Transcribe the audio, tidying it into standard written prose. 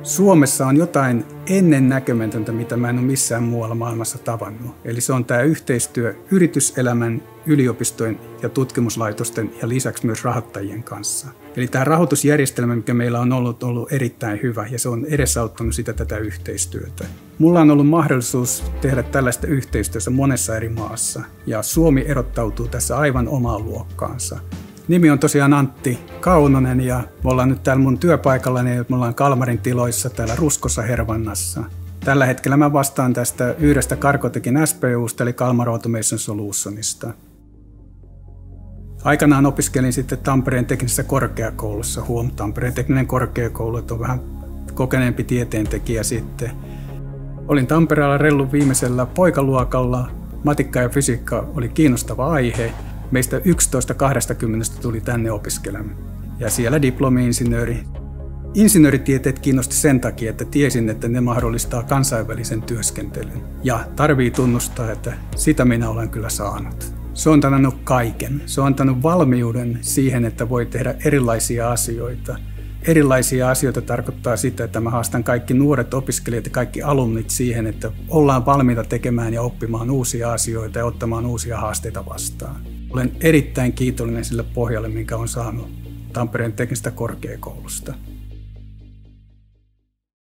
Suomessa on jotain ennennäkemätöntä, mitä mä en ole missään muualla maailmassa tavannut. Eli se on tämä yhteistyö yrityselämän, yliopistojen ja tutkimuslaitosten ja lisäksi myös rahoittajien kanssa. Eli tämä rahoitusjärjestelmä, mikä meillä on ollut erittäin hyvä ja se on edesauttanut tätä yhteistyötä. Mulla on ollut mahdollisuus tehdä tällaista yhteistyössä monessa eri maassa ja Suomi erottautuu tässä aivan omaa luokkaansa. Nimi on tosiaan Antti Kaunonen ja me ollaan nyt täällä mun työpaikallani, me ollaan Kalmarin tiloissa täällä Ruskossa Hervannassa. Tällä hetkellä mä vastaan tästä yhdestä Cargotecin SPUsta eli Kalmar Automation Solutionista. Aikanaan opiskelin sitten Tampereen teknisessä korkeakoulussa. Tampereen tekninen korkeakoulu, että on vähän kokeneempi tieteentekijä sitten. Olin Tampereella rellun viimeisellä poikaluokalla. Matikka ja fysiikka oli kiinnostava aihe. Meistä 11-20 tuli tänne opiskelemaan. Ja siellä diplomi-insinööri. Insinööritieteet kiinnosti sen takia, että tiesin, että ne mahdollistaa kansainvälisen työskentelyn. Ja tarvii tunnustaa, että sitä minä olen kyllä saanut. Se on antanut kaiken. Se on antanut valmiuden siihen, että voi tehdä erilaisia asioita. Erilaisia asioita tarkoittaa sitä, että mä haastan kaikki nuoret opiskelijat ja kaikki alumnit siihen, että ollaan valmiita tekemään ja oppimaan uusia asioita ja ottamaan uusia haasteita vastaan. Olen erittäin kiitollinen sille pohjalle, minkä olen saanut Tampereen teknisestä korkeakoulusta.